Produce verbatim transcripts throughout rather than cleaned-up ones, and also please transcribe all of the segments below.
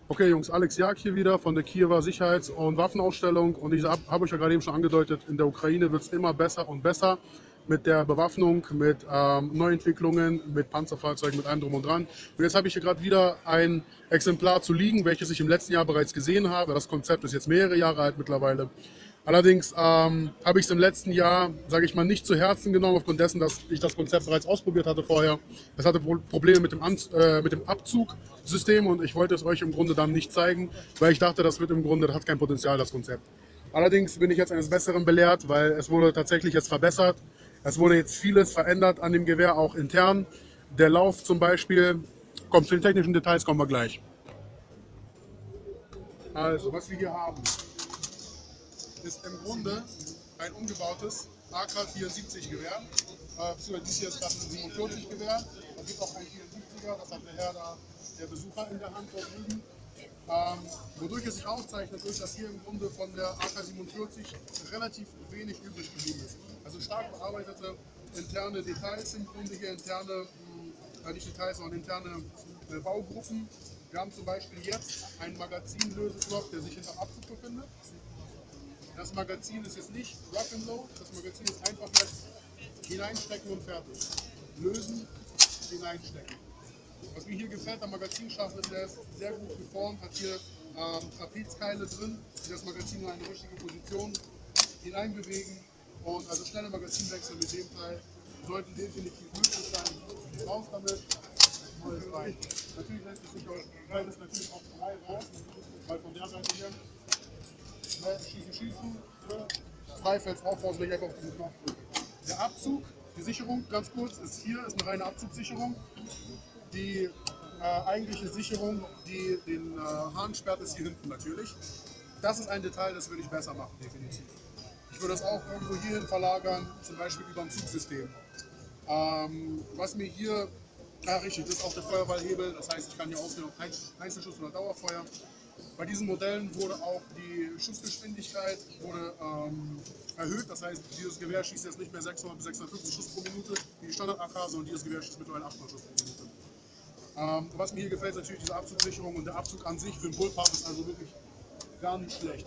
Okay Jungs, Alex Jag hier wieder von der Kiewer Sicherheits- und Waffenausstellung und ich habe hab euch ja gerade eben schon angedeutet, in der Ukraine wird es immer besser und besser mit der Bewaffnung, mit ähm, Neuentwicklungen, mit Panzerfahrzeugen, mit allem drum und dran. Und jetzt habe ich hier gerade wieder ein Exemplar zu liegen, welches ich im letzten Jahr bereits gesehen habe. Das Konzept ist jetzt mehrere Jahre alt mittlerweile. Allerdings ähm, habe ich es im letzten Jahr, sage ich mal, nicht zu Herzen genommen, aufgrund dessen, dass ich das Konzept bereits ausprobiert hatte vorher. Es hatte Pro Probleme mit dem, An äh, mit dem Abzugsystem und ich wollte es euch im Grunde dann nicht zeigen, weil ich dachte, das wird im Grunde, das hat kein Potenzial, das Konzept. Allerdings bin ich jetzt eines Besseren belehrt, weil es wurde tatsächlich jetzt verbessert. Es wurde jetzt vieles verändert an dem Gewehr, auch intern. Der Lauf zum Beispiel, kommt zu den technischen Details, kommen wir gleich. Also, was wir hier haben, ist im Grunde ein umgebautes A K vierundsiebzig Gewehr. Äh, dies hier ist das ein siebenundvierzig Gewehr. Es gibt auch ein vierundsiebziger, das hat der Herr da, der Besucher in der Hand dort liegen. Ähm, wodurch es sich auszeichnet, ist, dass hier im Grunde von der A K siebenundvierzig relativ wenig übrig geblieben ist. Also stark bearbeitete interne Details im Grunde hier, interne, mh, nicht Details, sondern interne äh, Baugruppen. Wir haben zum Beispiel jetzt einen Magazinlöseknopf, der sich hinterm Abzug befindet. Das Magazin ist jetzt nicht Rock and Load, das Magazin ist einfach jetzt hineinstecken und fertig. Lösen, hineinstecken. Was mir hier gefällt am Magazinschacht ist, der ist sehr gut geformt, hat hier ähm, Trapezkeile drin, die das Magazin in eine richtige Position hineinbewegen. Und also schnelle Magazinwechsel mit dem Teil sollten definitiv möglich sein. Raus damit, neues rein. Natürlich lässt es sich auch, weil es natürlich auch frei raus, weil von der Seite hier schießen, schießen, frei fällt es auch raus, wenn ich einfach auf diesen Knopf drücke. Der Abzug, die Sicherung, ganz kurz, ist hier, ist eine reine Abzugssicherung. Die äh, eigentliche Sicherung, die den äh, Hahn sperrt, ist hier hinten natürlich. Das ist ein Detail, das würde ich besser machen, definitiv. Ich würde das auch irgendwo hierhin verlagern, zum Beispiel über ein Zugsystem. Ähm, was mir hier, ja richtig, das ist auch der Feuerwallhebel, das heißt, ich kann hier auswählen, ob Einzelschuss oder Dauerfeuer. Bei diesen Modellen wurde auch die Schussgeschwindigkeit wurde, ähm, erhöht, das heißt, dieses Gewehr schießt jetzt nicht mehr sechshundert bis sechshundertfünfzig Schuss pro Minute wie die Standard-A K, sondern dieses Gewehr schießt mittlerweile achthundert Schuss pro Minute. Ähm, was mir hier gefällt, ist natürlich diese Abzugssicherung und der Abzug an sich für den Bullpup ist also wirklich gar nicht schlecht.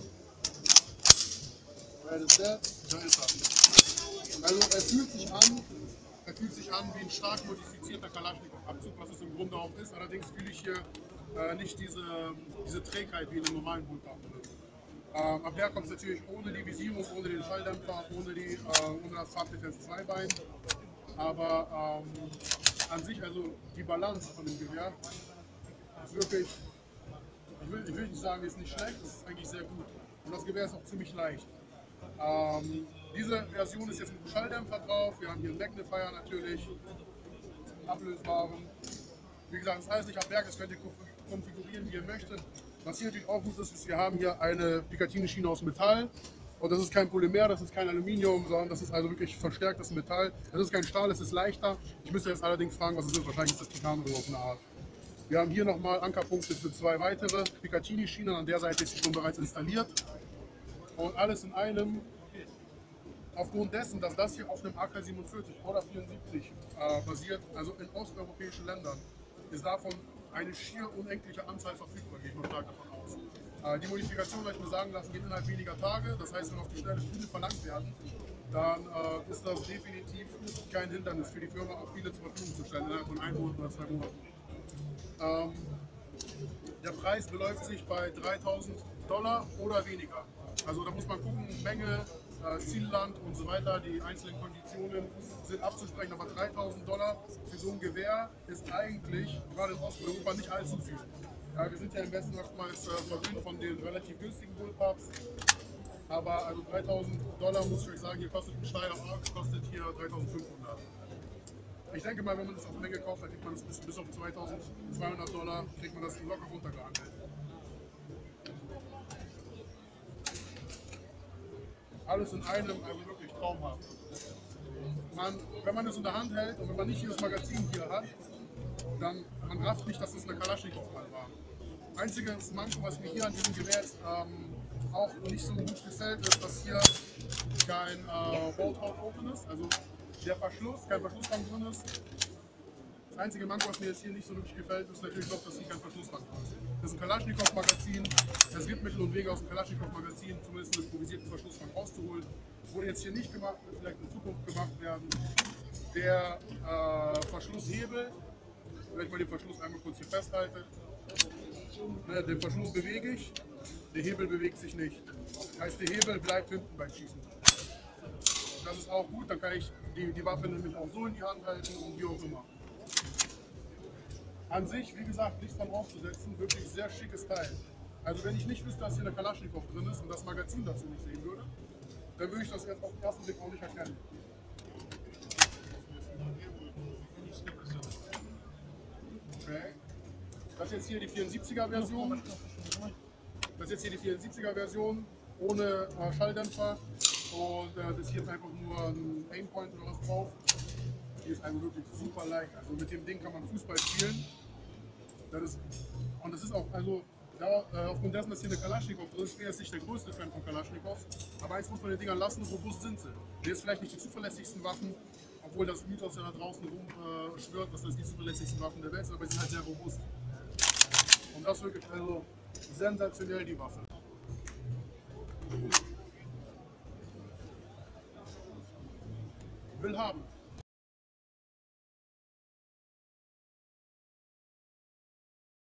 Where is that? Da ist er. Also er fühlt sich an, er fühlt sich an wie ein stark modifizierter Kalaschnikow-Abzug, was es im Grunde auch ist. Allerdings fühle ich hier äh, nicht diese, diese Trägheit wie in einem normalen Bullpup. Ähm, ab der kommt es natürlich ohne die Visierung, ohne den Schalldämpfer, ohne, die, äh, ohne das Farbdefense zwei Bein. Aber ähm, an sich, also die Balance von dem Gewehr ist wirklich, ich will, ich will nicht sagen, ist nicht schlecht, es ist eigentlich sehr gut. Und das Gewehr ist auch ziemlich leicht. Ähm, diese Version ist jetzt mit einem Schalldämpfer drauf, wir haben hier einen Magnifier natürlich, ablösbaren. Wie gesagt, das heißt nicht ab Werk, das könnt ihr konfigurieren, wie ihr möchtet. Was hier natürlich auch gut ist, ist, wir haben hier eine Picatinny-Schiene aus Metall. Und das ist kein Polymer, das ist kein Aluminium, sondern das ist also wirklich verstärktes Metall. Das ist kein Stahl, es ist leichter. Ich müsste jetzt allerdings fragen, was es ist. Wahrscheinlich ist das Titan oder so auf eine Art. Wir haben hier nochmal Ankerpunkte für zwei weitere Picatinny-Schienen. An der Seite ist sie schon bereits installiert. Und alles in einem, aufgrund dessen, dass das hier auf einem A K siebenundvierzig oder vierundsiebzig äh, basiert, also in osteuropäischen Ländern, ist davon eine schier unendliche Anzahl verfügbar, gehe ich mal stark davon aus. Äh, die Modifikation, habe ich mir sagen lassen, geht innerhalb weniger Tage. Das heißt, wenn auf die Stelle viele verlangt werden, dann äh, ist das definitiv kein Hindernis für die Firma, auch viele zur Verfügung zu stellen, innerhalb von einem Monat oder zwei Monaten. Ähm, der Preis beläuft sich bei dreitausend Dollar oder weniger. Also da muss man gucken, Menge, äh, Zielland und so weiter, die einzelnen Konditionen sind abzusprechen, aber dreitausend Dollar für so ein Gewehr ist eigentlich, gerade in Osteuropa, nicht allzu viel. Ja, wir sind ja im Westen oftmals äh, verwöhnt von den relativ günstigen Bullpups, aber also dreitausend Dollar, muss ich euch sagen, hier kostet ein Steyr Arc, kostet hier dreitausendfünfhundert. Ich denke mal, wenn man das auf Menge kauft, dann kriegt man das bis, bis auf zweitausendzweihundert Dollar, kriegt man das locker runtergehandelt. Alles in einem, also wirklich traumhaft. Man, wenn man es in der Hand hält und wenn man nicht dieses Magazin hier hat, dann man rafft nicht, dass es eine Kalaschnikow war. Einziges Manko, was mir hier an diesem Gewehr jetzt, ähm, auch nicht so gut gefällt, ist, dass hier kein äh, Bolt Open ist, also der Verschluss, kein Verschlussraum drin ist. Das einzige Manko, was mir jetzt hier nicht so wirklich gefällt, ist natürlich doch, dass hier kein Verschlussband ist. Das ist ein Kalaschnikow-Magazin. Es gibt Mittel und Wege aus dem Kalaschnikow-Magazin, zumindest einen improvisierten Verschlussband rauszuholen. Wurde jetzt hier nicht gemacht, wird vielleicht in Zukunft gemacht werden. Der äh, Verschlusshebel, wenn ich mal den Verschluss einmal kurz hier festhalte, ne, den Verschluss bewege ich, der Hebel bewegt sich nicht. Das heißt, der Hebel bleibt hinten beim Schießen. Das ist auch gut, dann kann ich die, die Waffe nämlich auch so in die Hand halten und wie auch immer. An sich, wie gesagt, nichts dran aufzusetzen, wirklich sehr schickes Teil. Also wenn ich nicht wüsste, dass hier eine Kalaschnikow drin ist und das Magazin dazu nicht sehen würde, dann würde ich das jetzt auf den ersten Blick auch nicht erkennen. Okay. Das ist jetzt hier die vierundsiebziger Version. Das ist jetzt hier die vierundsiebziger Version ohne äh, Schalldämpfer. Und äh, das ist jetzt einfach nur ein Aimpoint oder was drauf. Die ist also wirklich super leicht. Also mit dem Ding kann man Fußball spielen. Das ist, und das ist auch, also ja, äh, aufgrund dessen, dass hier eine Kalaschnikow drin ist, ich bin jetzt nicht der größte Fan von Kalaschnikows. Aber eins muss man den Dingern lassen, robust sind sie. Die ist vielleicht nicht die zuverlässigsten Waffen, obwohl das Mythos ja da draußen rumschwirrt, äh, dass das die zuverlässigsten Waffen der Welt sind, aber sie sind halt sehr robust. Und das wirklich also sensationell, die Waffe. Will haben.